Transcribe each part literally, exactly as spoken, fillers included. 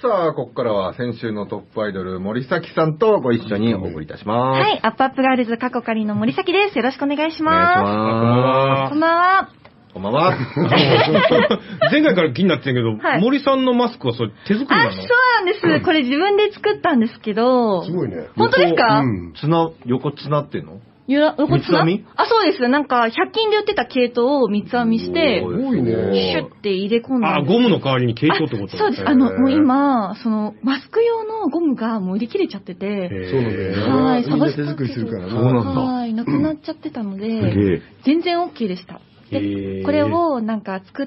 さあ、ここからは先週のトップアイドル、森崎さんとご一緒にお送りいたします。 はい、アップアップガールズ過去仮の森崎です。よろしくお願いします。 お願いします。 こんばんは。 こんばんは。 前回から気になってるけど、はい、森さんのマスクはそれ手作りなの？ あ、そうなんです。これ自分で作ったんですけど。 すごいね。 本当ですか？ うん。つな、横つなってんの？ 横つな？ 三つ編み？ あ、そうです。なんか、ひゃく均で売ってた毛糸を三つ編みして、 すごいね。 シュッて入れ込んだ。 あ、ゴムの代わりに毛糸ってこと？ そうです。あの、もう今、その、マスク用のゴムがもう売り切れちゃってて。 そうなんだよね。 はい、 みんな手作りするからね。 そうなんだ。 はい、なくなっちゃってたので、全然 OK でした。で、これをなんか作って、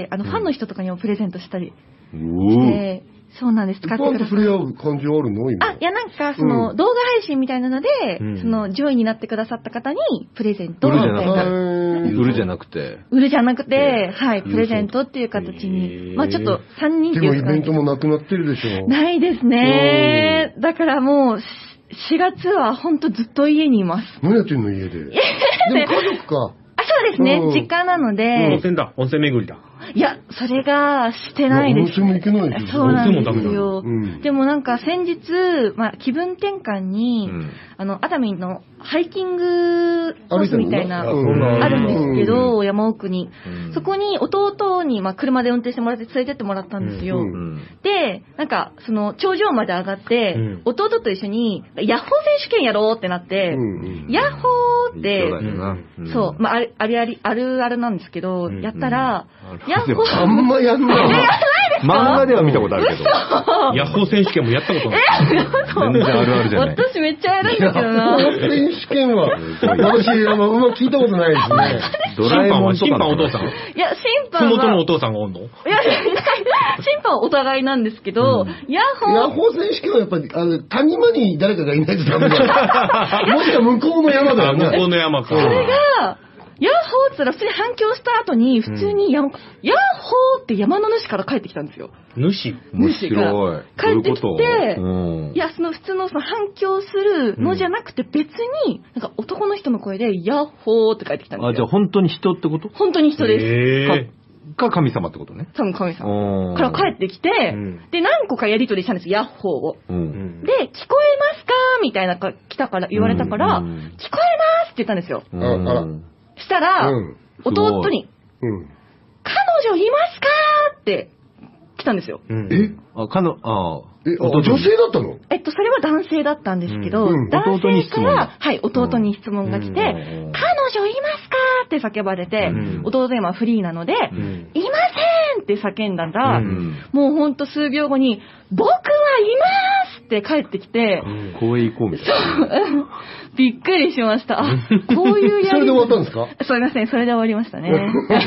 あの、ファンの人とかにもプレゼントしたりして、そうなんです。使ってください。 ファンと触れ合う感じはあるの今？ あ、いやなんか、その、動画配信みたいなので、その、上位になってくださった方に、プレゼントみたいな。 売るじゃなくて。 売るじゃなくて、はい、プレゼントっていう形に。まあちょっと、さんにんっていうか。 でもイベントもなくなってるでしょ。 ないですね。だからもう、しがつはほんとずっと家にいます。 何やってんの家で。でも家族か。 そうですね、実家なので。 温泉だ、温泉巡りだ。 いや、それがしてないです。 温泉も行けないですよ。 そうなんですよ。でもなんか先日、まあ気分転換に、あの、熱海のハイキングコースみたいな、あるんですけど、山奥に。そこに弟に、まあ車で運転してもらって連れてってもらったんですよ。で、なんか、その、頂上まで上がって、弟と一緒に、ヤッホー選手権やろうってなって、ヤッホーって、そう、まあ、あるあるあるあるなんですけど、やったら、ヤッホー。 あんまやんない。 やらないですか？ 漫画では見たことあるけど。 ヤッホー選手権もやったことない。 全然あるあるじゃない。 私めっちゃやるんだけどな。 選手権は、私、あの、うまく聞いたことないですね。 ドラえもんとか。 審判お父さん。 いや、審判は。 ふもとのお父さんがおんの？いや、審判はお互いなんですけど、ヤッホー。 ヤッホー選手権はやっぱり、あの、谷間に誰かがいないとダメだ。もしくは向こうの山だよね。 向こうの山か。 それが、ヤッホーって言ったら普通に反響した後に、普通にヤッホーって山の主から帰ってきたんですよ。 主主が帰ってきて、いや、その普通のその反響するのじゃなくて別に、なんか男の人の声でヤッホーって帰ってきたんですよ。 あ、じゃあ本当に人ってこと？ 本当に人です。 か、神様ってことね。 多分神様。から帰ってきて、で、何個かやりとりしたんですよ、ヤッホーを。で、聞こえますかみたいな来たから、言われたから、聞こえますって言ったんですよ。したら、弟に、彼女いますかって来たんですよ。 えあ、彼女、ああ。 え、女性だったの？ えっと、それは男性だったんですけど、男性から、はい、弟に質問が来て、彼女いますかって叫ばれて、弟今フリーなので、いませんって叫んだら、もうほんと数秒後に、僕はいますって帰ってきて、 公園行こうみたいな。 びっくりしました。あ、こういうやりそれで終わったんですか？ すいません、それで終わりましたね。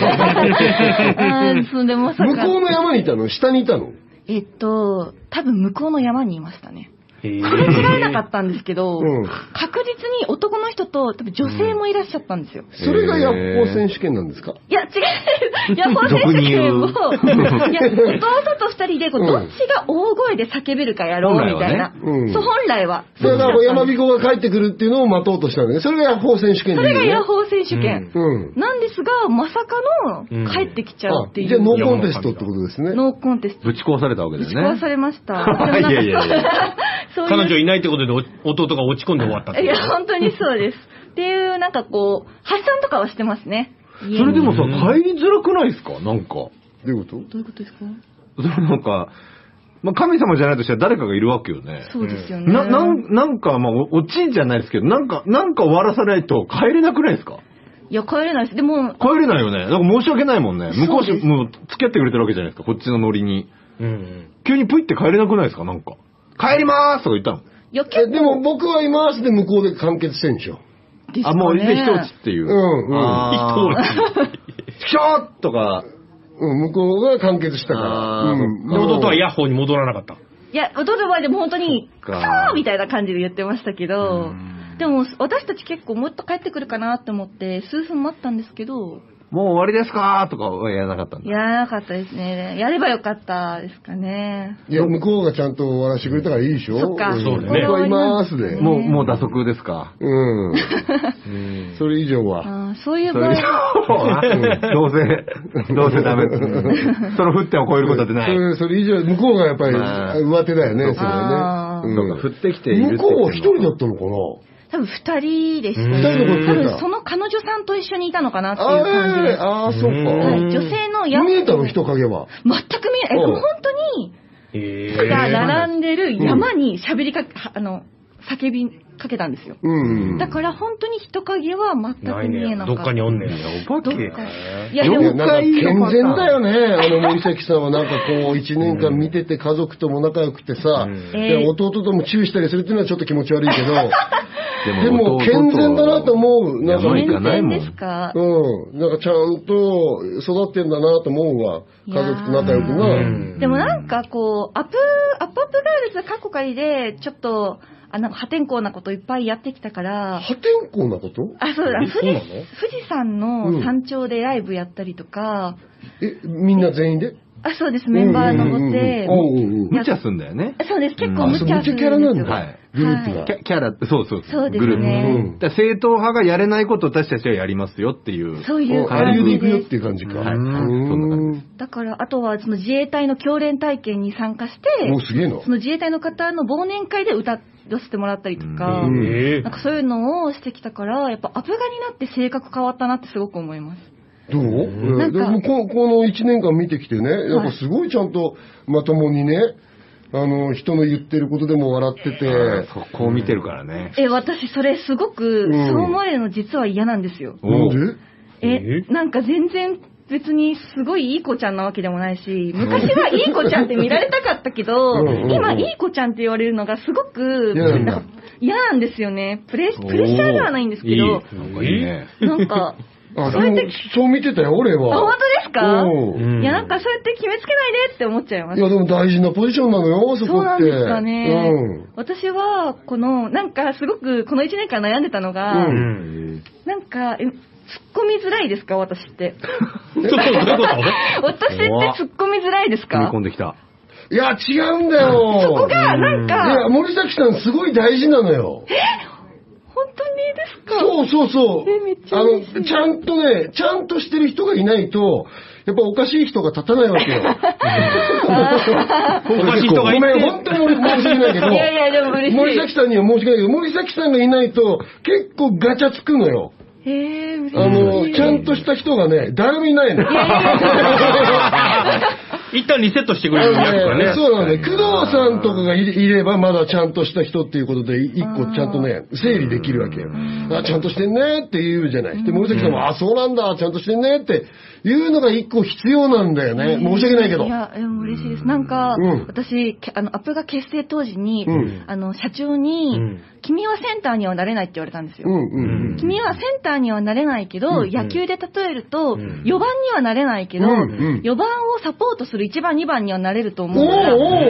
そんでまさか向こうの山にいたの？下にいたの？ えっと、多分向こうの山にいましたね。これ違えなかったんですけど、うん、確実に男の人と多分女性もいらっしゃったんですよ。 それがヤッホー選手権なんですか？ いや、違う。ヤッホー選手権を、いや、弟と二人でこう、どっちが大声で叫べるかやろうみたいな。うん、そう、本来は。 それが山彦が帰ってくるっていうのを待とうとしたんだね。それがヤッホー選手権、ね、 それがヤッホー選手権。うん、なんですが、まさかの帰ってきちゃうっていう。 じゃあノーコンテストってことですね。 ノーコンテスト。 ぶち壊されたわけですね。 ぶち壊されました。 いやいやいや。 彼女いないってことで弟が落ち込んで終わったって。 いや、本当にそうです。っていう、なんかこう、発散とかはしてますね。 それでもさ、帰りづらくないですか？なんか。どういうこと？ どういうことですか？ それなんか、まあ、神様じゃないとしたら誰かがいるわけよね。 そうですよね。 な、なん、なんか、まあ、オチじゃないですけど、なんか、なんか終わらさないと帰れなくないですか？ いや、帰れないです。でも。 帰れないよね。なんか申し訳ないもんね。向こうし、もう付き合ってくれてるわけじゃないですか、こっちのノリに。うんうん、急にプイって帰れなくないですか？なんか。帰りまーすとか言ったの。 いや、 え、でも僕はいますで向こうで完結してるんでしょ。 ですかね、 あ、もういて一落ちっていう。うん、 うん。 一落ち。ひょーとか。 うん、向こうが完結したから。 うん。弟はヤッホーに戻らなかった。 いや、弟はでも本当に、クソーみたいな感じで言ってましたけど、でも私たち結構もっと帰ってくるかなって思って数分待ったんですけど、 もう終わりですかとかはやらなかったんだ。 やらなかったですね。やればよかったですかね。 いや、向こうがちゃんと終わらせてくれたからいいでしょ。 そっか。 そうだね。 僕はいますで。 もう、もう打足ですか。 うん。それ以上は。 あそういう場合は。どうせ、どうせダメ。その沸点を超えることってない。 それ、それ以上、向こうがやっぱり上手だよね、それね。 そうか、降ってきている。 向こうは一人だったのかな。 多分二人でした。 二人の多分その彼女さんと一緒にいたのかなっていう感じです。 ああ、そうか。 女性の見えたの、人影は。 全く見えない。本当に、木が並んでる山に喋りかけ、あの、叫びかけたんですよ。だから本当に人影は全く見えなかった。 どっかにおんねん。 お化け。 いや、でも、なんか健全だよね。あの、森崎さんはなんかこう、一年間見てて家族とも仲良くてさ、弟ともチューしたりするっていうのはちょっと気持ち悪いけど、でも、健全だなと思う。 なんか、 健全ですか？ うん。なんかちゃんと育ってんだなと思うわ。家族と仲良くな。 でもなんかこう、アップ、アップアップガールズカッコ仮で、ちょっと、あ、なんか破天荒なこといっぱいやってきたから。 破天荒なこと？ あ、そうだ、富士、富士山の山頂でライブやったりとか。 え、みんな全員で？ あ、そうです、メンバー登って。 無茶すんだよね。 そうです、結構無茶するんですよ。 無茶キャラなんだ。 はい。 グループが。 キャラ、そうそう。 そうですね。 正統派がやれないことを私たちはやりますよっていう。 そういう感じで。行くよっていう感じか。はい。そんな感じ。だから、あとはその自衛隊の教練体験に参加して、 お、すげえな。 その自衛隊の方の忘年会で歌わせてもらったりとか、なんかそういうのをしてきたから、やっぱアプガになって性格変わったなってすごく思います。 どう？なんかここの一年間見てきてね、やっぱすごいちゃんとまともにね、あの、人の言ってることでも笑ってて。 そこを見てるからね。 え、私それすごく、そう思われるの実は嫌なんですよ。 なんで？ え、なんか全然別にすごいいい子ちゃんなわけでもないし、昔はいい子ちゃんって見られたかったけど、今いい子ちゃんって言われるのがすごく、嫌なんですよね。プレッシャーではないんですけど、なんか、 あ、そうやってそう見てたよ、俺は。 あ、本当ですか？いや、なんかそうやって決めつけないでって思っちゃいます。 いや、でも大事なポジションなのよ、そこって。 そうなんですかね。うん、私は、この、なんかすごくこのいちねんかん悩んでたのが、うん、なんか、突っ込みづらいですか、私って。私って突っ込みづらいですか？ 踏み込んできた。 いや、違うんだよ。 そこが、なんか。 いや、森崎さんすごい大事なのよ。 え？本当にですか？ そうそうそう。あの、ちゃんとね、ちゃんとしてる人がいないと、やっぱおかしい人が立たないわけよ。 おかしい人がいて。 ごめん、本当に俺申し訳ないけど。 いやいや、でも嬉しい。 森崎さんには申し訳ないけど、森崎さんがいないと、結構ガチャつくのよ。 へぇ、嬉しい。 あの、ちゃんとした人がね、誰もいないの。 一旦リセットしてくれるやつがね。 そうなのね。工藤さんとかがいれば、まだちゃんとした人っていうことで、一個ちゃんとね、整理できるわけよ。あ、ちゃんとしてんねって言うじゃない。で、森崎さんも、あ、そうなんだ、ちゃんとしてんねっていうのが一個必要なんだよね。申し訳ないけど。 いや、でも嬉しいです。なんか、私、あの、アップが結成当時に、あの、社長に、君はセンターにはなれないって言われたんですよ。君はセンターにはなれないけど、野球で例えると、よばんにはなれないけど、よばんをサポートするいちばんにばんにはなれると思うから、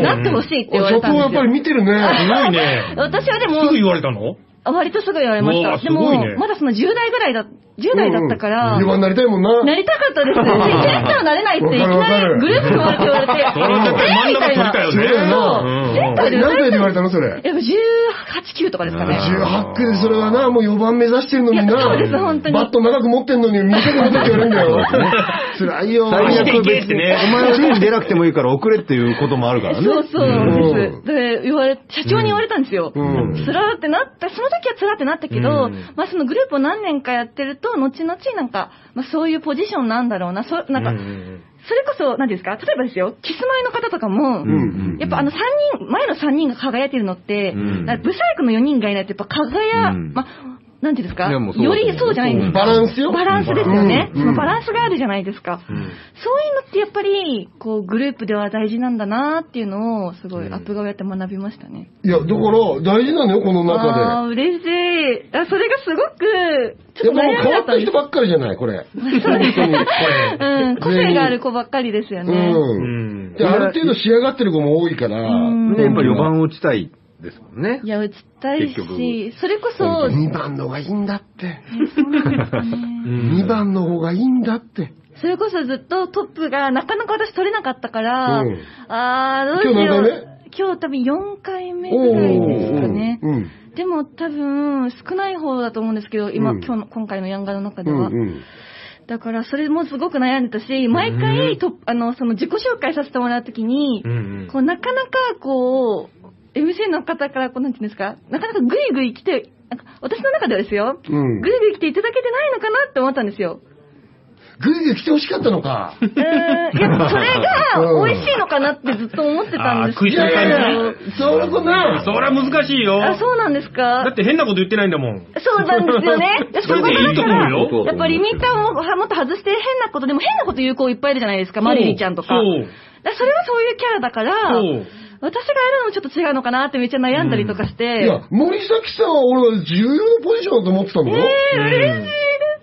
なってほしいって言われたんですよ。 社長やっぱり見てるね。 すごいね。 私はでも、 すぐ言われたの？ 割とすぐ言われました。でも、まだそのじゅう代ぐらいだ、じゅう代だったから。 よばんなりたいもんな。 なりたかったです。センターはなれないっていきなりグループ組まれて言われて。 それは絶対真ん中取りたいよね。 センターで何歳で言われたのそれ。 やっぱじゅうはち、きゅうとかですかね。 じゅうはち、きゅうでそれはな、もうよばん目指してるのにな。 そうです、本当に。 バット長く持ってんのに短く持ってって言われるんだよ。辛いよ。 最悪別に、お前は塁に出なくてもいいから遅れっていうこともあるからね。 そうそうです。で、言われ、社長に言われたんですよ。つらってなった、その時はつらってなったけど、まあそのグループを何年かやってると、後々なんか、まあそういうポジションなんだろうな、そ、なんか、それこそ、何ですか、例えばですよ、キスマイの方とかも、やっぱあのさんにん、前のさんにんが輝いてるのって、ブサイクのよにんがいないとやっぱ輝、まあ、なんていうんですか、よりそうじゃないんですか。 バランスよ。 バランスですよね。そのバランスがあるじゃないですか。そういうのってやっぱり、こう、グループでは大事なんだなっていうのを、すごいアップがやって学びましたね。 いや、だから、大事なのよ、この中で。 ああ、嬉しい。あ、それがすごく、 ちょっと変わった人ばっかりじゃない、これ。 そうですね。うん、個性がある子ばっかりですよね。 うん。ある程度仕上がってる子も多いから、やっぱりよばん打ちたい。ですもんね。 いや、打ちたいし、それこそ。 にばんのがいいんだって。 そうなんですね。 にばんの方がいいんだって。 それこそずっとトップがなかなか私取れなかったから、うん、あー、どうしよう。 今日何回目？ 今日多分よんかいめぐらいですかね。うん、でも多分少ない方だと思うんですけど、今、うん、今日の、今回のヤンガの中では。うんうん、だからそれもすごく悩んでたし、毎回と、あの、その自己紹介させてもらうときに、うんうん、こう、なかなかこう、エムシー の方からこう、なんていうんですか、なかなかグイグイ来て、なんか私の中ではですよ、うん、グイグイ来ていただけてないのかなって思ったんですよ。 グイグイ来てほしかったのか。 うーん。いや、それが美味しいのかなってずっと思ってたんですけど。 食いしん坊感じ。そういうことな。 そりゃ難しいよ。 あ、そうなんですか。 だって変なこと言ってないんだもん。 そうなんですよね。 それでいいと思うよ。 やっぱりリミッターももっと外して変なこと、でも変なこと言う子いっぱいいるじゃないですか。マリリちゃんとか。そう。だそれはそういうキャラだから、そう。私がやるのもちょっと違うのかなってめっちゃ悩んだりとかして。うん、 いや、森崎さんは俺は重要なポジションだと思ってたんだよ。 えー、嬉しいです。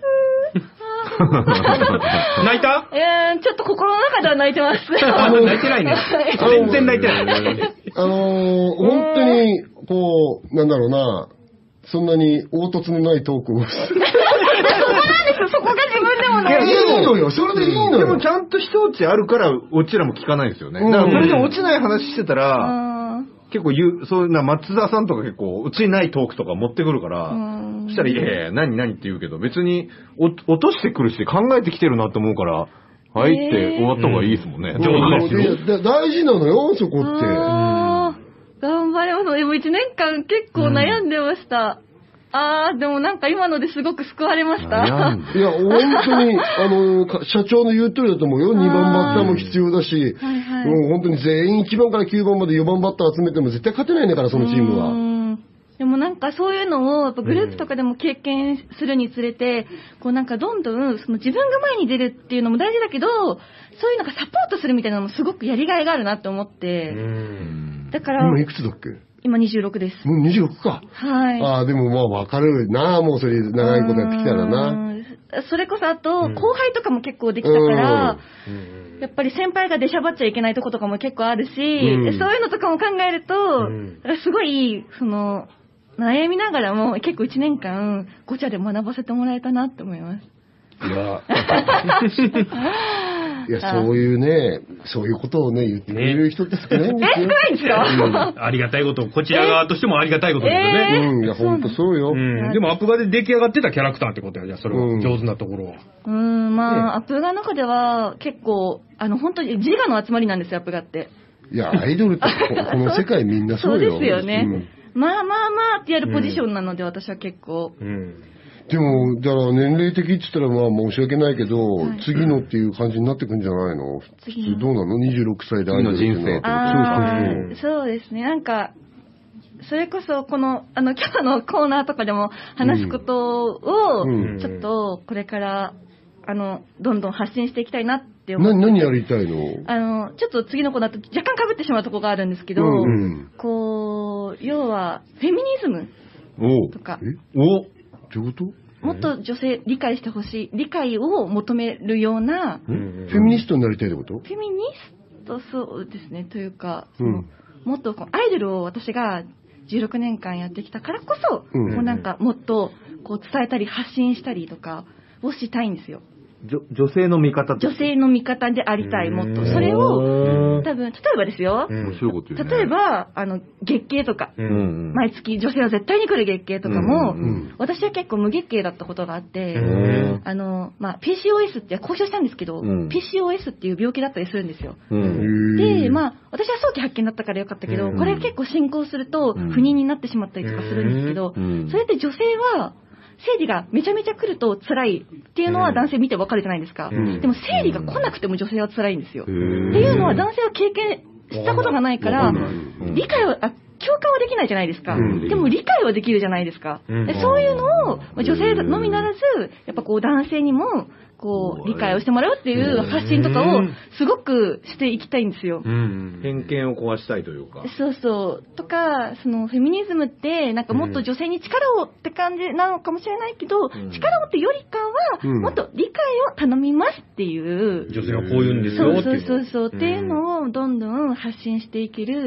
泣いた？ えー、ちょっと心の中では泣いてます。 あの泣いてないね。全然泣いてない。 あのー、本当に、こう、なんだろうな、そんなに凹凸のないトークを。 そこが自分でもない。 いや、いいのよ。それでいいのよ。 でもちゃんと一落ちあるから、オチらも聞かないんですよね。だからそれで落ちない話してたら、結構言う、そういうな、松田さんとか結構、落ちないトークとか持ってくるから、そしたら、いやいや、何何って言うけど、別に落としてくるし、考えてきてるなって思うから、はいって終わった方がいいですもんね。 上手ですよ。大事なのよ、そこって。 頑張ります。でもいちねんかん結構悩んでました。あー、でもなんか今のですごく救われました。 いや、本当に、あの、社長の言う通りだと思うよ。にばんバッターも必要だし、はいはい、もう本当に全員いちばんからきゅうばんまでよばんバッター集めても絶対勝てないんだから、そのチームは。 うんでもなんかそういうのをやっぱグループとかでも経験するにつれて、こうなんかどんどんその自分が前に出るっていうのも大事だけど、そういうなんかサポートするみたいなのもすごくやりがいがあるなって思って、うんだから。 今いくつだっけ？ 今にじゅうろくです。 もうにじゅうろくか。 はい。 ああ、でもまあわかるな、もうそれ長いことやってきたらな。 それこそあと、後輩とかも結構できたから、やっぱり先輩が出しゃばっちゃいけないとことかも結構あるし、そういうのとかも考えると、すごい、その、悩みながらも結構いちねんかん、ごちゃで学ばせてもらえたなって思います。 いや、いや、そういうね、そういうことをね、言ってくれる人って少ないんですよ。 え、少ないんですか？ ありがたいこと、こちら側としてもありがたいことですよね。 えー、うん、いや、ほんとそうよ。 うん。でも、アップガで出来上がってたキャラクターってことや、じゃあ、それは、上手なところは。 うん、んまあ、アップガの中では、結構、あの、本当に自我の集まりなんですよ、アップガって。 いや、アイドルってこの世界みんなそうよ。 そうですよね。うん、まあまあまあってやるポジションなので、うん、私は結構。うんでも、だから年齢的って言ったらまあ申し訳ないけど、はい、次のっていう感じになってくんじゃないの？次どうなの ?にじゅうろくさいでアイドルっていうのは。 そうそうそうですね。なんか、それこそこの、あの、今日のコーナーとかでも話すことを、ちょっとこれから、あの、どんどん発信していきたいなって思って。 何やりたいの？ あの、ちょっと次のコーナーと若干被ってしまうところがあるんですけど、うんうん、こう、要は、フェミニズムとか。 おどういうこと？ もっと女性理解してほしい、理解を求めるような、 フェミニストになりたいってこと？ フェミニスト、そうですね、というか、うん、もっとアイドルを私がじゅうろくねんかんやってきたからこそ、うん、もうなんかもっとこう伝えたり発信したりとかをしたいんですよ。 女性の味方女性の味方でありたい、もっと。それを、多分、例えばですよ。 面白いこと言うね。 例えば、あの、月経とか、うん、毎月女性は絶対に来る月経とかも、うんうん、私は結構無月経だったことがあって、あの、まあ、ピーシーオーエス って公表したんですけど、うん、ピーシーオーエス っていう病気だったりするんですよ。うん、で、まあ、私は早期発見だったからよかったけど、これ結構進行すると不妊になってしまったりとかするんですけど、それって女性は、生理がめちゃめちゃ来ると辛いっていうのは男性見てわかるじゃないですか、うん、でも生理が来なくても女性は辛いんですよ、っていうのは男性は経験したことがないから理解はあ共感はできないじゃないですか、うん、でも理解はできるじゃないですか、うん、でそういうのを女性のみならずやっぱこう男性にもこう理解をしてもらうっていう発信とかをすごくしていきたいんですよ、うん、 偏見を壊したいというかそうそうとかそのフェミニズムってなんかもっと女性に力をって感じなのかもしれないけど、うん、力をってよりかはもっと理解を頼みますっていう、 うん、女性はこういうんですよそうそうそうそう、うん、っていうのをどんどん発信していける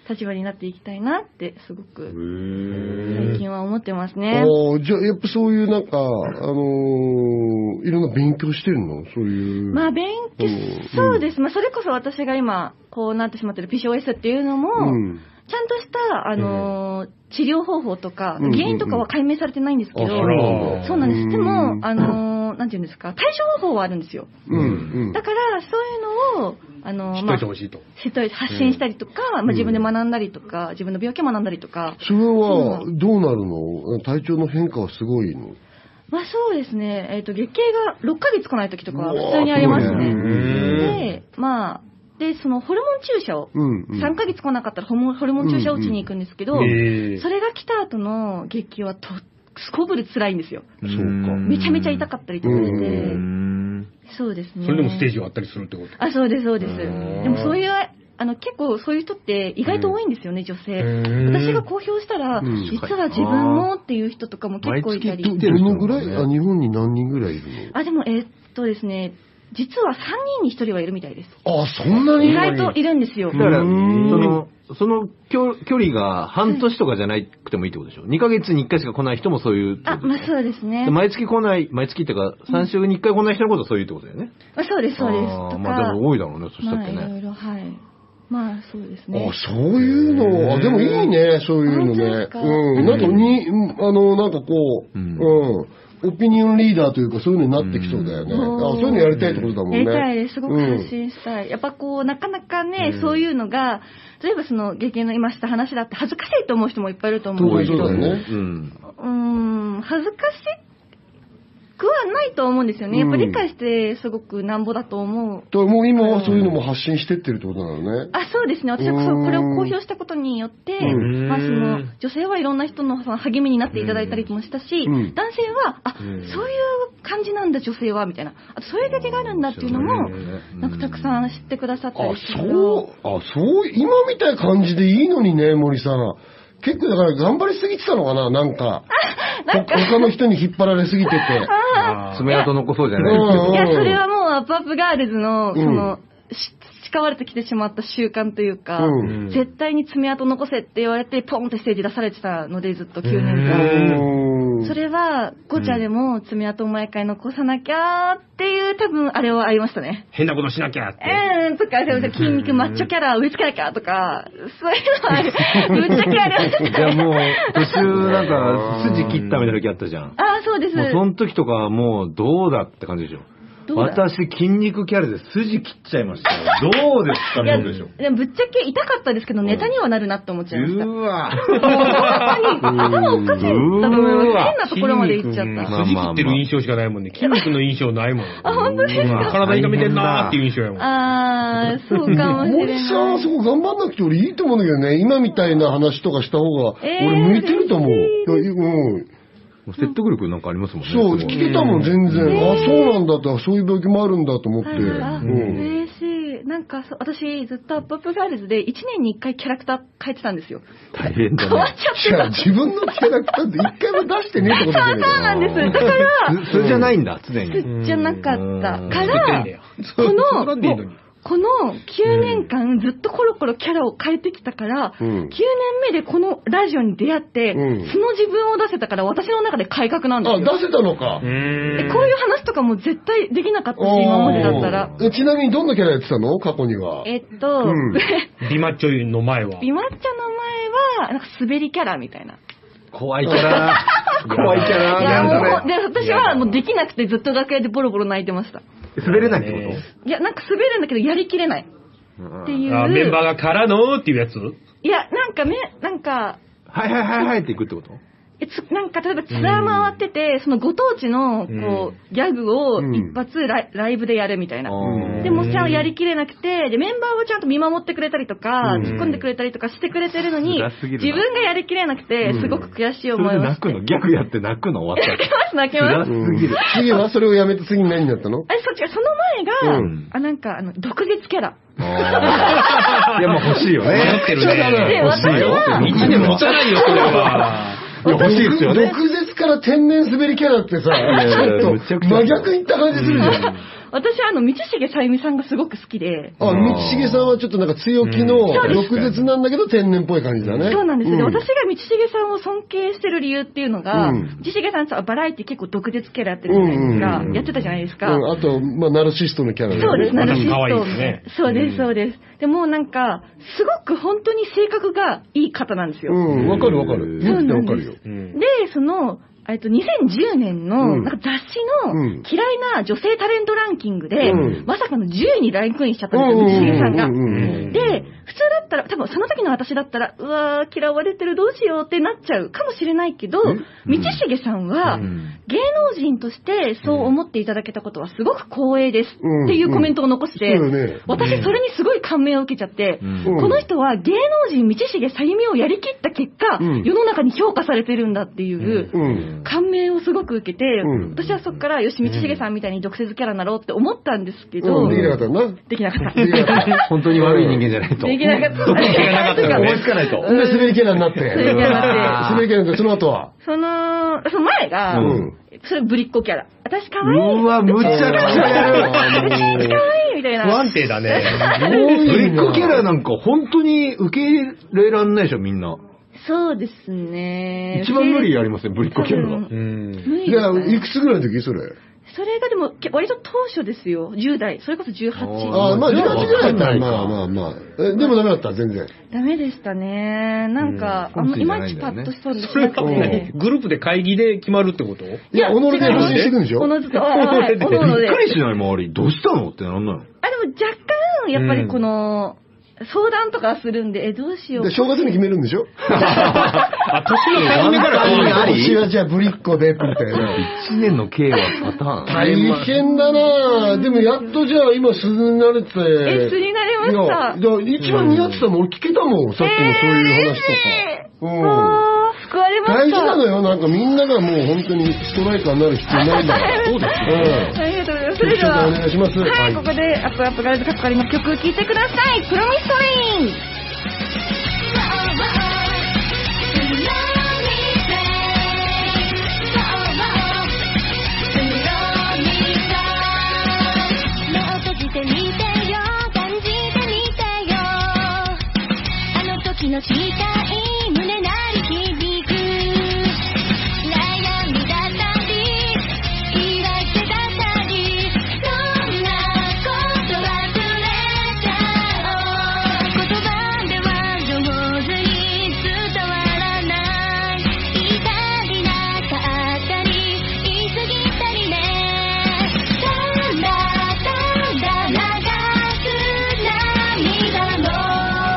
立場になっていきたいなってすごく最近は思ってますね。 ああ、じゃあやっぱそういうなんか、あのー、いろんな勉強してるの？そういう。 まあ勉強、そうです。まあそれこそ私が今こうなってしまってる ピーシーオーエス っていうのも、うんちゃんとした、あのー、治療方法とか、原因とかは解明されてないんですけど、そうなんです。でも、あのー、なんていうんですか、対処方法はあるんですよ。うんうん、だから、そういうのを、あのー、 知っといてほしいと。 知っといて発信したりとか、まあ、自分で学んだりとか、自分の病気を学んだりとか。 それは、どうなるの？体調の変化はすごいの？ まあそうですね、えっと、月経がろっかげつ来ない時とかは普通にありますね。で、まあ、で、そのホルモン注射を、さんかげつ来なかったらホルモン注射を打ちに行くんですけど、うんうん、それが来た後の月経はと、すこぶる辛いんですよ。 そうか。 めちゃめちゃ痛かったりとかして、そうですね。 それでもステージがあったりするってこと？ あ、そうです、そうです。でもそういう、あの、結構そういう人って意外と多いんですよね、女性。私が公表したら、実は自分もっていう人とかも結構いたり。 毎月どのぐらい、あ、日本に何人ぐらいいるの？ あ、でも、えー、っとですね、実はさんにんにひとりはいるみたいです。 あ、そんなに意外といるんですよ。 だから、その、その距離が半年とかじゃなくてもいいってことでしょ？ に ヶ月にいっかいしか来ない人もそういう。 あ、まあそうですね。 毎月来ない、毎月っていうか、さんしゅうにいっかい来ない人のことはそういうってことだよね。 まあそうです、そうです。 あまあでも多いだろうね、そしたってね。 まあいろいろ、はい。まあそうですね。 あ、そういうの。あ、でもいいね、そういうのね。うん。なんかに、あの、なんかこう、うん。オピニオンリーダーというかそういうのになってきそうだよね。あ、そういうのやりたいってことだもんね。 やりたいです。すごく発信したい。やっぱこう、なかなかね、そういうのが、例えばその、劇芸の今した話だって恥ずかしいと思う人もいっぱいいると思うんですけど。 そうだよね。 うん。恥ずかしくはないと思うんですよね。やっぱ理解してすごくなんぼだと思う。 ともう今はそういうのも発信してってるってことなのね。 あ、そうですね。私はこれを公表したことによって、まあその女性はいろんな人のその励みになっていただいたりもしたし、男性はあ、そういう感じなんだ女性はみたいな、あとそういうだけがあるんだっていうのもなんかたくさん知ってくださったりする。 あ、そう、あ、そう今みたいな感じでいいのにね、森さん。結構だから頑張りすぎてたのかな、なんか。なんか他の人に引っ張られすぎてて。 爪痕残そうじゃないですけど。 いや、それはもうアップアップガールズの、その、培われてきてしまった習慣というか、うん、絶対に爪痕残せって言われて、ポンってステージ出されてたので、ずっときゅうねんかん。それは、ゴチャでも爪痕毎回残さなきゃっていう、多分あれはありましたね。 変なことしなきゃって。 うん、とか、筋肉マッチョキャラ植え付けなきゃとか、そういうのはある。ぶっちゃけありました。 じゃあもう、途中なんか、筋切ったみたいな時あったじゃん。 ああ、そうです。 もうその時とかもう、どうだって感じでしょ。私、筋肉キャラで筋切っちゃいましたよ。どうですかね、どうでしょう。 でもぶっちゃけ痛かったですけど、ネタにはなるなって思っちゃいました。 うわぁ。頭おかしいんだと思います。変なところまで行っちゃった。 筋切ってる印象しかないもんね。筋肉の印象ないもん。 あ、本当ですか？ 体痛めてんなーっていう印象やもん。 あー、そうかもしれない。 森さんはそこ頑張んなくて俺いいと思うんだけどね。今みたいな話とかした方が、俺向いてると思う。うん。 説得力なんかありますもんね。 そう、聞けたもん、全然。あ、そうなんだって、そういう病気もあるんだと思って。 嬉しい。なんか、私、ずっとアップアップガールズでいちねんにいっかいキャラクター変えてたんですよ。 大変だね。 変わっちゃってた。 自分のキャラクターっていっかいも出してねえってことじゃないか。 そうなんです。だから、 それじゃないんだ、常に。 それじゃなかった。から、この、このきゅうねんかんずっとコロコロキャラを変えてきたから、うん、きゅうねんめでこのラジオに出会って、うん、素の自分を出せたから私の中で改革なんですよ。 あ、出せたのか。 こういう話とかも絶対できなかったし、今までだったら。 え、ちなみにどんなキャラやってたの？過去には。 えっと、うん、 ビマッチョの前はビマッチョの前は、なんか滑りキャラみたいな。 怖いキャラ。怖いキャラ。 いや、もう、で、私はもうできなくてずっと楽屋でボロボロ泣いてました。 滑れないってこと？ いや、なんか滑るんだけどやりきれない。っていう。 あ、メンバーがからのっていうやつ？ いや、なんかめ、なんか。 はいはいはいはいっていくってこと？ えつなんか例えばツアー回ってて、そのご当地のこう、ギャグを一発ライ、ライブでやるみたいな。でもちゃんとやりきれなくて、で、メンバーはちゃんと見守ってくれたりとか、突っ込んでくれたりとかしてくれてるのに、自分がやりきれなくて、すごく悔しい思いをして。 泣くの？ギャグやって泣くの？終わった。 泣きます、泣きます。 辛すぎる。次はそれをやめて次に何になったの？ あ、そっちか、その前が、うん、あ、なんか、あの、毒舌キャラ。 いや、もう欲しいよね。 持ってるね。 で、私は、 いちねん持たないよ、それは。 いや、欲しいですよね。 毒舌から天然滑りキャラってさ、ちょっと真逆いった感じするじゃん。 私はあの、道重さゆみさんがすごく好きで。 あ、道重さんはちょっとなんか強気の、毒舌なんだけど天然っぽい感じだね。 そうなんですよ。私が道重さんを尊敬してる理由っていうのが、道重さんとバラエティ結構毒舌キャラやってるじゃないですか。やってたじゃないですか。 あと、まあ、ナルシストのキャラで。 そうです、ナルシスト。そうです、そうです。でもなんか、すごく本当に性格がいい方なんですよ。 うん、わかるわかる。 そうわかるよ。 で、その、えっと、にせんじゅうねんの、なんか雑誌の嫌いな女性タレントランキングで、うん、まさかのじゅういにランクインしちゃったんですよ、道重さんが。で、普通だったら、多分その時の私だったら、うわー、嫌われてるどうしようってなっちゃうかもしれないけど、道重さんは、芸能人としてそう思っていただけたことはすごく光栄ですっていうコメントを残して、私それにすごい感銘を受けちゃって、この人は芸能人道重さゆみをやりきった結果、世の中に評価されてるんだっていう、感銘をすごく受けて、うん、私はそこからよし道重さんみたいに毒舌キャラになろうって思ったんですけど、 うん、できなかったな。 できなかった。 本当に悪い人間じゃないと。 できなかった。 毒気がなかったから思いつかないと。 で、滑りキャラになって。滑りキャラになって。滑りキャラになって、その後はその、その前が、うん、それぶりっ子キャラ。私可愛い。 うわ、むちゃくちゃやる。 私可愛いみたいな。 不安定だね。 ぶりっ子キャラなんか本当に受け入れらんないでしょ、みんな。 そうですね。 一番無理ありますね、ぶりっ子キャラが。 うん。無理。 いや、いくつぐらいの時それ。 それがでも、割と当初ですよ。じゅう代。それこそじゅうはち。 ああ、まあじゅうはちぐらいだったら、まあまあまあ。え、でもダメだった、全然。 ダメでしたね。なんか、あんまいまいちパッとしそうにしなくて。 グループで会議で決まるってこと？ いや、己で発信してくんでしょ？ おのずと。はい。びっくりしない周り。どうしたのってなんなの？あ、でも若干、やっぱりこの、相談とかするんで、え、どうしよう。 で、正月に決めるんでしょ？ あ、年の初めから決める。 私はじゃあぶりっ子で、みたいな。 一年の計はパターン。 大変だなぁ。でもやっとじゃあ今素になれて。 え、素になれました。 いや、一番似合ってたもん、俺聞けたもん、さっきのそういう話とか。 うん。救われました。 大事なのよ、なんかみんながもう本当にストライカーになる必要ないんだから。そうですよ。 ありがとうございます。それでは、 お願いします。 はい、ここでアップアップガールズカッコカリの曲を聴いてください。プロミストレイン。の誓い胸なり響く悩みだったり言い訳だったりそんなこと忘れちゃおう言葉では上手に伝わらない言いたりなかったり言い過ぎたりねただただ流す涙の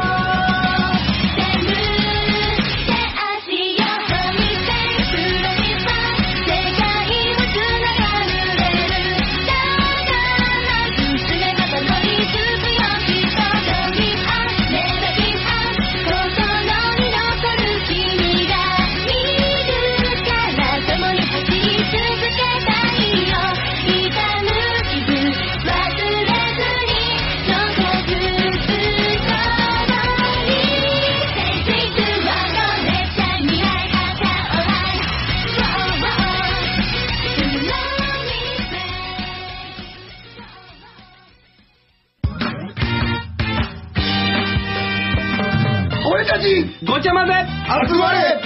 ごちゃ混ぜ集まれ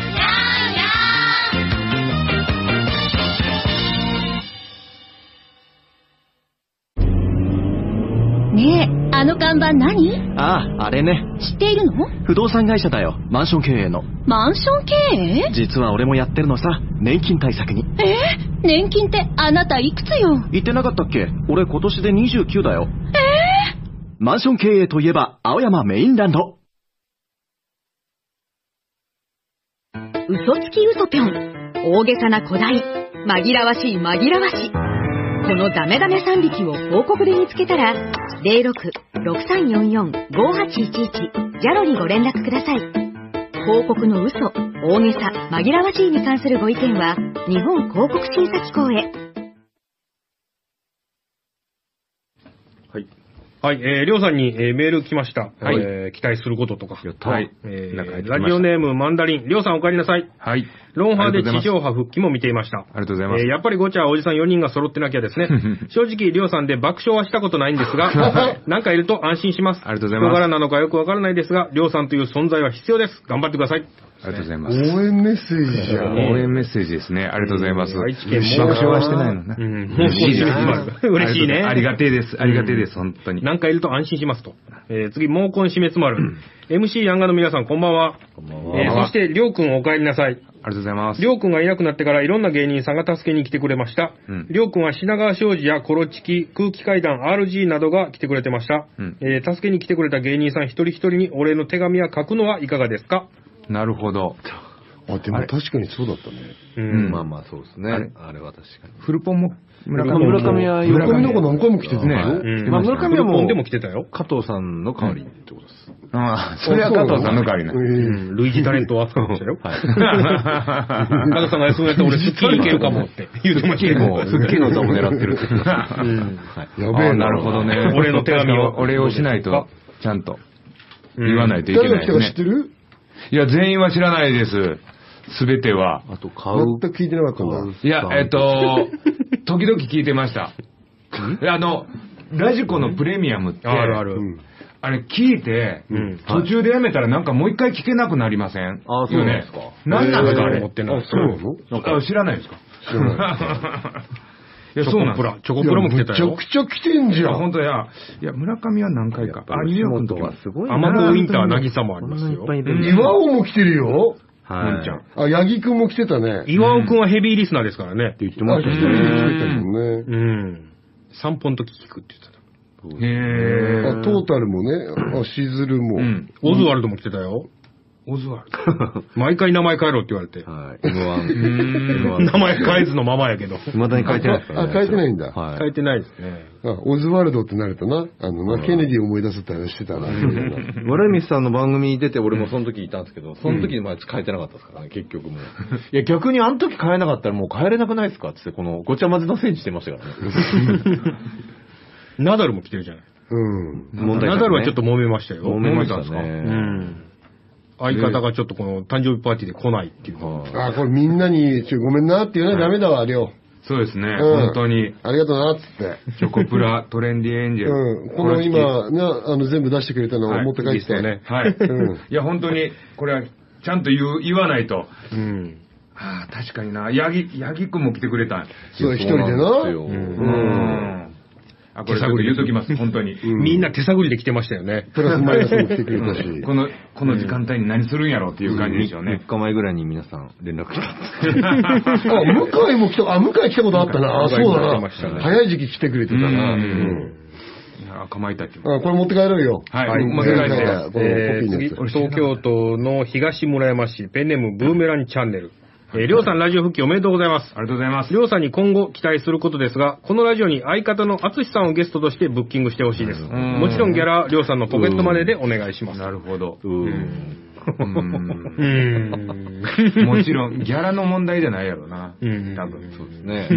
ねえ、あの看板何？ ああ、あれね。 知っているの？ 不動産会社だよ。マンション経営の。 マンション経営？ 実は俺もやってるのさ。年金対策に。 えー、年金ってあなたいくつよ？ 言ってなかったっけ？俺今年でにじゅうきゅうだよ。 えー、マンション経営といえば青山メインランド。 嘘つき嘘ぴょん、大げさな小題、紛らわしい紛らわし。このダメダメさん匹を報告で見つけたら ゼロろく ろくさんよんよん ごはちいちいち ジャロにご連絡ください。広告の嘘、大げさ、紛らわしいに関するご意見は日本広告審査機構へ。 はい。はい、えー、りょうさんに、えー、メール来ました。はい。えー、期待することとか。 はい。 えー、ラジオネームマンダリン。りょうさんお帰りなさい。 はい。 ロンハーで地上波復帰も見ていました。 ありがとうございます。 えー、やっぱりごちゃおじさんよにんが揃ってなきゃですね。正直、りょうさんで爆笑はしたことないんですが、なんかいると安心します。 ありがとうございます。 人柄なのかよくわからないですが、りょうさんという存在は必要です。頑張ってください。 ありがとうございます。 応援メッセージじゃん。 応援メッセージですね。ありがとうございます。 愛知県も爆笑はしてないのね。 うん。嬉しいね。嬉しいね。 ありがてえです。ありがてえです。本当に。 なんかいると安心しますと。えー、次、毛根死滅丸。エムシー ヤンガの皆さん、こんばんは。 こんばんは。 えー、そして、りょうくんお帰りなさい。 ありがとうございます。 りょうくんがいなくなってからいろんな芸人さんが助けに来てくれました。うん、りょうくんは品川庄司やコロチキ、空気階段 アールジー などが来てくれてました。うん、えー、助けに来てくれた芸人さん一人一人にお礼の手紙は書くのはいかがですか？ なるほど。 あ、でも確かにそうだったね。 うん。まあまあそうですね。あれ、あれは確かに。 フルポンも、 村上村上は、 村上の子何回も来てたね。 まあ村上はもう、でも来てたよ。 加藤さんの代わりってことです。 ああ、それは加藤さんの代わりね。 類似タレントを扱ってましたよ。はい。加藤さんが休みやったら俺スッキリいけるかもって言ってましたけど。 スッキリの座も狙ってるってことです。 やべえ。 なるほどね。 俺の手紙を。 お礼をしないと、ちゃんと言わないといけないですね。 誰が来たか知ってる？ いや、全員は知らないです。すべては。 あと、買う。 全く聞いてなかったんだ。 いや、えっと、時々聞いてました。あの、ラジコのプレミアムって、 あるある。 あれ聞いて、途中でやめたらなんかもう一回聞けなくなりません？ ああ、そうなんですか。 何なんですかあれ。 持ってない。 そうなの？ なんか知らないですか？ 知らない。 いや、そうなんです。 チョコプラも来てたよ。 めちゃくちゃ来てんじゃん。 本当や。いや、村上は何回か。 あ、ニューヨークとかすごい。 アマコウインターなぎさもありますよ。 岩尾も来てるよ。 はい。のんちゃん。 あ、八木くんも来てたね。 岩尾くんはヘビーリスナーですからね。 って言ってましたね。 一人で来てたもんね。 うん。散歩の時聞くって言ってた。 へー。あ、トータルもね、あ、しずるも。 オズワルドも来てたよ。 オズワルド。 毎回名前変えろって言われて。 はい。エムワン。 名前変えずのままやけど。 未だに変えてないですからね。あ、変えてないんだ。 はい。変えてないですね。 あ、オズワルドってなるとな、あのな、ケネディを思い出すって話してたな。 ワラミスさんの番組に出て俺もその時いたんですけど、その時まで変えてなかったですからね、結局もう。いや、逆にあの時変えなかったらもう変えれなくないですかって、このごちゃ混ぜのせいにしてましたからね。 ナダルも来てるじゃない。 うん。 ナダルはちょっと揉めましたよ。 揉めましたね。 うん。相方がちょっとこの誕生日パーティーで来ないっていう。 あ、これみんなに、ちょ、ごめんなって言わないとダメだわ、りょう。 そうですね、本当に。 ありがとうな、つって。 チョコプラ、トレンディエンジェル。 うん。この今、ね、あの、全部出してくれたのを持って帰って。 ね。はい。いや、本当に、これは、ちゃんと言う、言わないと。 うん。 ああ、確かにな。ヤギ、ヤギくんも来てくれた。 そう、一人でな。 うん。あ、これちょっと言うときます、本当に。 みんな手探りで来てましたよね。 プラスマイナスも来てくれたし。 この、この時間帯に何するんやろうっていう感じでしょうね。 みっかまえぐらいに皆さん連絡来た。 あ、向井も来た、あ、向井来たことあったな。あ、そうだな。早い時期来てくれてたな。 かまいたち。 あ、これ持って帰ろうよ。 はい、持って帰って。 えー、次、東京都の東村山市、ペンネームブーメランチャンネル。えー、りょうさんラジオ復帰おめでとうございます。 ありがとうございます。 りょうさんに今後期待することですが、このラジオに相方のあつしさんをゲストとしてブッキングしてほしいです。もちろんギャラ、りょうさんのポケットマネーでお願いします。 なるほど。 うーん。もちろん、ギャラの問題じゃないやろな。多分。 そうですね。うん。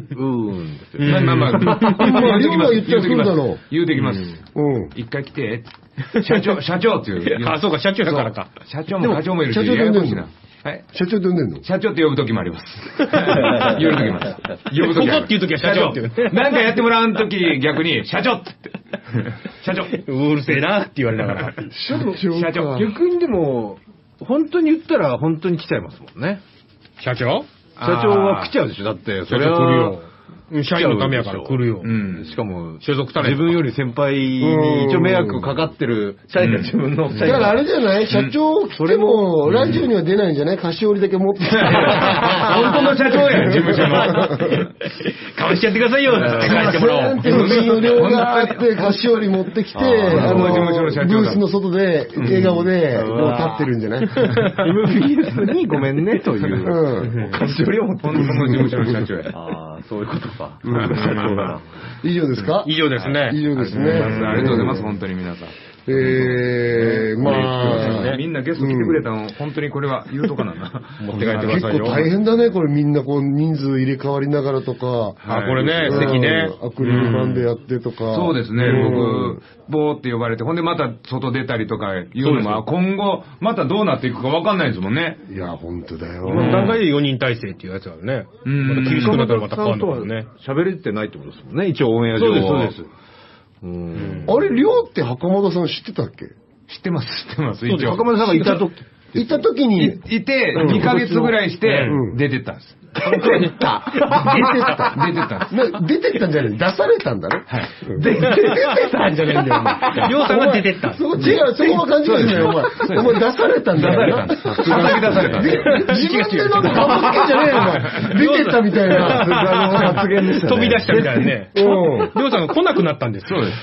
うーんですよ。 まあまあまあ。 言うときます。言うときます。 言うときます。うん。一回来て。社長、社長っていう。 あ、そうか、社長だからか。 社長も課長もいるし。 社長と呼んでんの？ はい。 社長って呼んでんの？ 社長って呼ぶときもあります。呼ぶときもあります。呼ぶときここっていうときは社長って言う。 なんかやってもらうとき逆に、社長って。社長。 うるせえなって言われながら。 社長。 社長。逆にでも、本当に言ったら本当に来ちゃいますもんね。 社長？ 社長は来ちゃうでしょ。だって、 それは。来るよ。社員のためやから来るよ。 うん。しかも、 所属タレント。 自分より先輩に一応迷惑かかってる社員が自分の社員。 だからあれじゃない？社長来ても、ラジオには出ないんじゃない？菓子折りだけ持ってきて。 本当の社長やん、事務所の。 かわしちゃってくださいよ。って返してもらおう。 無料があって菓子折り持ってきて、あの、ブースの外で、笑顔で、立ってるんじゃない？ エムビーエス にごめんね、という。 菓子折りを持ってる。本当の事務所の社長や。 ああ、そういうことか。 以上ですか？ 以上ですね。 以上ですね。 ありがとうございます、本当に皆さん。 えー、まあ、 みんなゲスト来てくれたの、本当にこれは言うとかなんだ。 持って帰ってくださいよ。 結構大変だね、これみんなこう人数入れ替わりながらとか。 あ、これね、席ね。 アクリル板でやってとか。 そうですね、僕、ボーって呼ばれて、ほんでまた外出たりとかいうのは、今後、またどうなっていくかわかんないですもんね。 いや、本当だよ。 今の段階でよにん体制っていうやつだよね。うん。また厳しくなったらまた変わるのかもね。 喋れてないってことですもんね、一応オンエア上は。 そうです、そうです。 うん、あれ、りょうって袴田さん知ってたっけ？ 知ってます、知ってます。一応。 袴田さんがいたとき。 いたときに。 いて、にかげつぐらいして、出てったんです。 出てった。出てった。 出てったんです。 出てったんじゃない、出されたんだね。 はい。 出てったんじゃないんだよ、お前。 りょうさんが出てった。 そこ、違う、そこは勘違いするよ、お前。お前出されたんだよ。 出されたんです。叩き出されたんです。 自分でなんかかっこつけじゃねえよ、お前。出てったみたいな発言でしたね。 飛び出したみたいなね。うん。りょうさんが来なくなったんです。 そうです。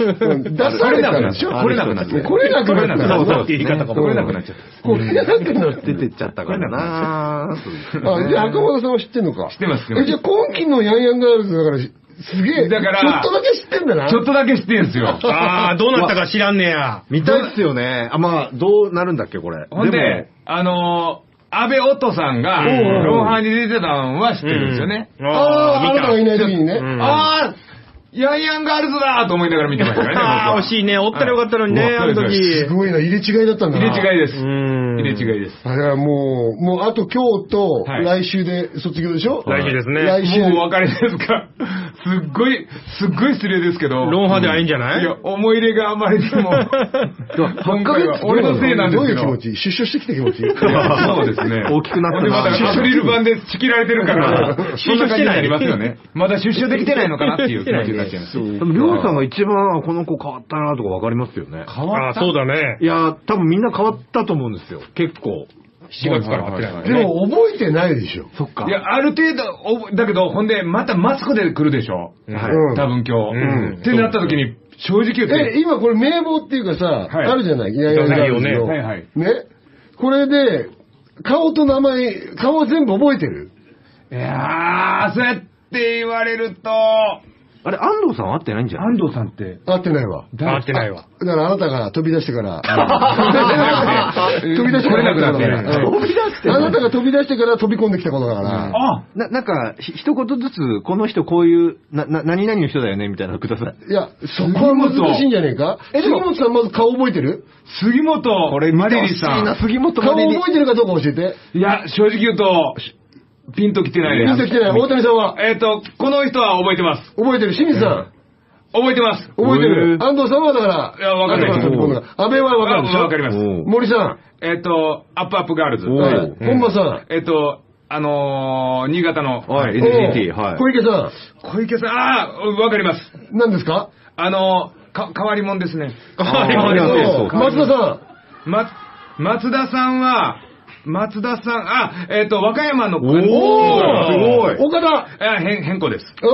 出されたんでしょ？ 来れなくなっちゃった。 来れなくなった。 そうそうって言い方が来れなくなっちゃった。 来れなくなって出てっちゃったからなぁ。 あ、じゃあ、袴田さんは知ってんのか？ 知ってます、知ってます。え、じゃあ今期のヤンヤンガールズだから、すげえ。 だから、 ちょっとだけ知ってんだな。 ちょっとだけ知ってんすよ。 ああ、どうなったか知らんねや。 見たいっすよね。あ、まあ、どうなるんだっけ、これ。 ほんで、あのー、安倍音さんが、ロンハーに出てたのは知ってるんですよね。 ああ、あなたがいない時にね。 ああ、ヤンヤンガールズだーと思いながら見てましたからね。 ああ、惜しいね。おったらよかったのにね、あの時。 すごいな、入れ違いだったんだな。 入れ違いです。入れ違いです。 だからもう、もうあと今日と来週で卒業でしょ？ 来週ですね。 来週。もうお別れですか？すっごい、すっごい失礼ですけど。 ロンハーではいいんじゃない？ いや、思い入れがあまりにも。今回は俺のせいなんですけど。 どういう気持ち？出所してきた気持ち？ そうですね。 大きくなってまだアクリル板で仕切られてるから、出所してないありますよね。まだ出所できてないのかなっていう気持ちになっちゃいます。 りょうさんが一番この子変わったなとかわかりますよね。 変わった？ そうだね。 いや、多分みんな変わったと思うんですよ。結構。 しちがつから会ってないからね。でも覚えてないでしょ。 そっか。 いや、ある程度、だけど、ほんで、またマスクで来るでしょ。はい。多分今日。ってなった時に、正直言って。 え、今これ名簿っていうかさ、あるじゃない？いやいやいや。 ね。 はいはい。 ね。これで、顔と名前、顔全部覚えてる？ いやー、そうやって言われると、 あれ、安藤さんは会ってないんじゃない？ 安藤さんって。 会ってないわ。 会ってないわ。 だからあなたが飛び出してから。飛び出してから。飛び出して。あなたが飛び出してから飛び込んできたことだから。 あな、なんか、一言ずつ、この人こういう、な、な、何々の人だよねみたいなのください。 いや、そこは難しいんじゃねえか？え、杉本さんまず顔覚えてる？ 杉本これ、マリリさん。杉本マリリ。顔覚えてるかどうか教えて。 いや、正直言うと、ピンと来てないです。 ピンと来てない。大谷さんは？ えっと、この人は覚えてます。 覚えてる。清水さん。 覚えてます。 覚えてる。安藤さんはだから、 いや、わかんないです。 安倍はわかるでしょ？ わかります。 森さん。 えっと、アップアップガールズ。 本間さん。 えっと、あのー、新潟の。 はい、エヌジーティー、はい。 小池さん。 小池さん、ああ、わかります。 何ですか？ あのー、か、変わり者ですね。 変わり者。 松田さん。ま、松田さんは、松田さん、あ、えっと、和歌山の。おー、 すごい。岡田。 あ、変、変更です。 うん。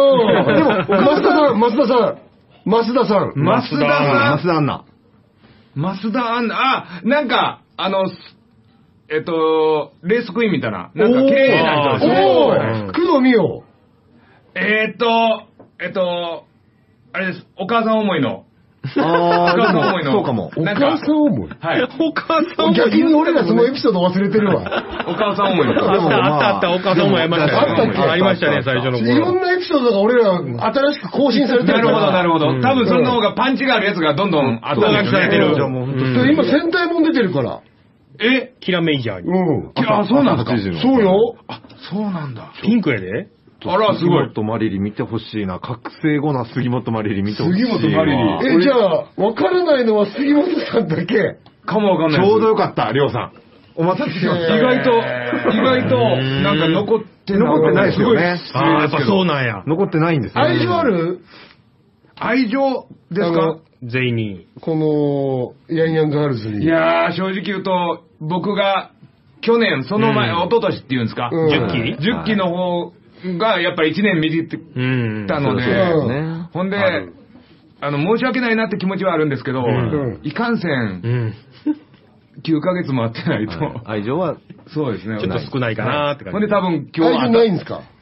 でも、松田さん、松田さん。増田さん。 増田さん。 増田アンナ。 増田アンナ。あ、なんか、あの、えっと、レースクイーンみたいな。なんか、綺麗な人ですね。 おー、工藤美代。 えっと、えっと、あれです、お母さん思いの。 ああ、 お母さん思いの。 そうかも。 お母さん思い。 はい。 お母さん思い。 逆に俺らそのエピソード忘れてるわ。 お母さん思いの。 あったあった、お母さん思いありましたあったっけ？ ありましたね、最初の頃。 いろんなエピソードが俺ら新しく更新されてるから。 なるほど、なるほど。多分その方がパンチがあるやつがどんどん後書きされてる。 今戦隊もん出てるから。 え？ キラメイジャーに。 うん。 あ、そうなんですか？ そうよ。 あ、そうなんだ。 ピンクやで？ あら、すごい。 杉本マリリ見てほしいな。覚醒後な杉本マリリ見てほしい。 杉本マリリ。 え、じゃあ、わからないのは杉本さんだけ。 かもわかんない。 ちょうどよかった、りょうさん。お待たせしました。 意外と、意外と、なんか残ってない。 残ってないですよね。 ああ、やっぱそうなんや。 残ってないんですよ。 愛情ある？ 愛情ですか？ 全員に。 この、ヤンヤンガールズに。 いやー、正直言うと、僕が、去年、その前、一昨年っていうんですか？ じゅっき ? じゅっきの方、がやっぱりいちねん見てたので、ほんで、あの、申し訳ないなって気持ちはあるんですけど、いかんせん、きゅうかげつも会ってないと。 愛情は、 そうですね。 ちょっと少ないかなって感じ。 ほんで多分今日は。 愛情ないんですか？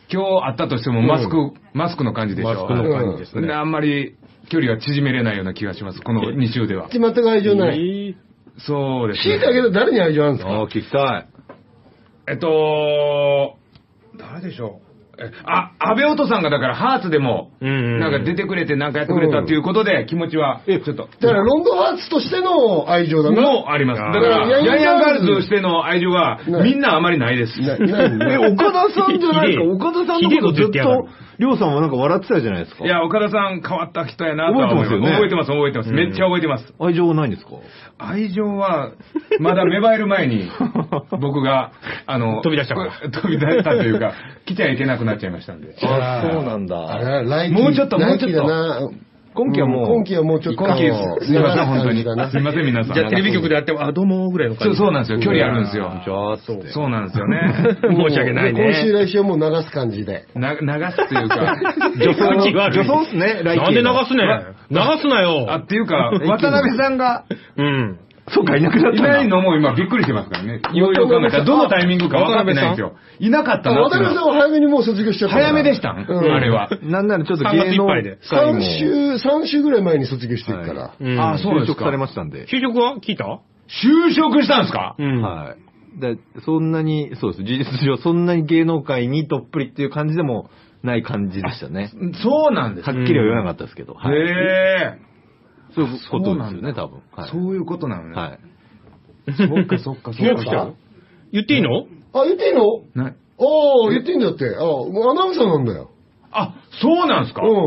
今日会ったとしてもマスク、うん、マスクの感じでしょ。 マスクの感じですね。 あんまり距離が縮めれないような気がします、このに週では。 全く愛情ない。 そうですね。聞いたけど誰に愛情あるんですか？ ああ、聞きたい。 えっと、誰でしょう。あ、安倍音さんがだからハーツでも、なんか出てくれてなんかやってくれたっていうことで気持ちは、ちょっと。 だからロンドンハーツとしての愛情だな。 もあります。だから、ヤンヤンガールズとしての愛情は、みんなあまりないです。 え、岡田さんじゃないですか？岡田さんのことずっと、りょうさんはなんか笑ってたじゃないですか。 いや、岡田さん変わった人やなとは思います。覚えてます、覚えてます。めっちゃ覚えてます。 愛情はないんですか？ 愛情は、まだ芽生える前に、僕が、あの、 飛び出したから。 飛び出したというか、来ちゃいけなくなっちゃいましたんで。 あ、そうなんだ。 もうちょっと、もうちょっと。 今期はもう、 今期はもうちょっと。 今期すみません、本当に。すみません、皆さん。 じゃあテレビ局であっても、あ、どうもぐらいの感じ。 そうなんですよ。距離あるんですよ。そうなんですよね。 申し訳ないね。 今週来週はもう流す感じで。 な、流すっていうか、 女装女装っすね、 来期。なんで流すね流すなよ。 あ、っていうか、渡辺さんが、 うん。 そうか、いなくなった。 いないのも今びっくりしてますからね。いろいろ考えたら、どのタイミングか分かってないんですよ。いなかったな。 渡辺さんは早めにもう卒業しちゃった。 早めでしたあれは。 なんならちょっと芸能さん週、さん週ぐらい前に卒業してるから。 ああ、そうですか。就職されましたんで。 就職は聞いた？ 就職したんですか？ はい。で、そんなに、そうです。事実上、そんなに芸能界にどっぷりっていう感じでもない感じでしたね。 そうなんです。 はっきりは言わなかったですけど。 へえ。 そういうことですよね、多分。 そういうことなのね。 はい。 そっかそっかそっか。 言っていいの？ あ、言っていいの？ なああ、言っていいんだって。ああ、アナウンサーなんだよ。 あ、そうなんですか？ うん。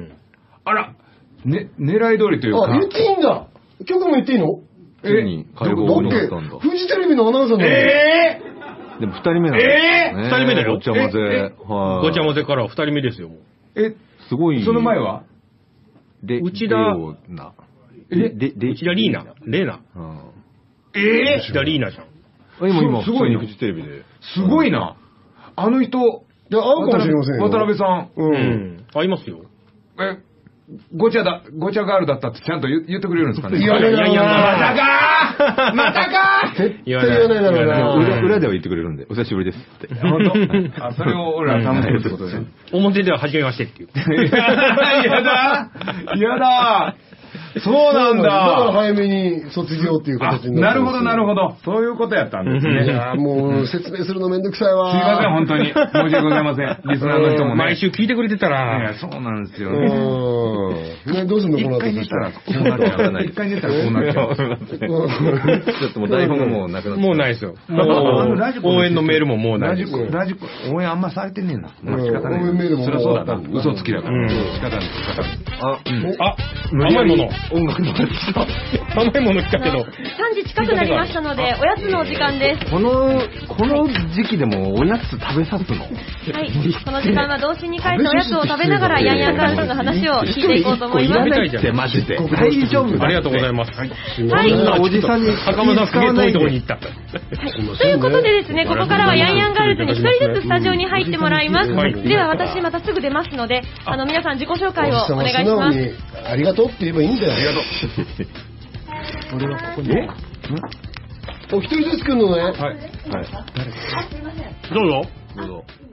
あら、ね、狙い通りというか。 あ、言っていいんだ。曲も言っていいの？ え、解放になったんだ。 フジテレビのアナウンサーなんだよ。 ええでも二人目なんですえ二人目だよ。 ごちゃ混ぜ。 ごちゃ混ぜから二人目ですよ。 え、 すごい。 その前はで、 内田、 え、で、で、 内田リーナ。レーナ。 えぇ内田リーナじゃん。 今、今、すごいね、フジテレビで。 すごいな。あの人、 いや、会うかもしれませんよ。 渡辺さん。 うん。会いますよ。 え、ごちゃだ、ごちゃガールだったってちゃんと言ってくれるんですかね？ 言わないだろうな。 またかーまたかー絶対言わないだろうな。 裏、裏では言ってくれるんで、お久しぶりですって。 本当？あ、それを俺ら頼んでるってことで。 表では初めましてって言って。 やだやだそうなんだ。だから早めに卒業っていう形になる。なるほど、なるほど。そういうことやったんですね。 いやもう説明するのめんどくさいわ。 すいません、本当に。申し訳ございません。リスナーの人もね。 毎週聞いてくれてたら。 いや、そうなんですよね。 ね、どうすんのこの後。 一回寝たらこうなっちゃう。一回寝たらこうなっちゃう。 ちょっともう台本がもうなくなって。 もうないですよ。応援のメールももうないです。 ラジコ、応援あんまされてねえな。 仕方ない。応援メールも。 そりゃそうだな。嘘つきだから。仕方ない、仕方ない。 あ、あ、甘いもの。 音楽の話だ。 甘いもの来たけど。 さんじ近くなりましたので、おやつのお時間です。 この、この時期でもおやつ食べさすの？はい。 この時間は童心に帰ったおやつを食べながら、ヤンヤンガールズの話を聞いていこうと思います。 いらないって、マジで。大丈夫。 ありがとうございます。はい。 おじさんに、 坂本さんすげえ遠いところに行った。はい。 ということでですね、ここからはヤンヤンガールズに一人ずつスタジオに入ってもらいます。では私またすぐ出ますので、あの皆さん自己紹介をお願いします。 ありがとうって言えばいいんだよ。ありがとう。 俺はここに。 え？お一人ずつ来るのね。はい。はい。 どうぞ。 どうぞ。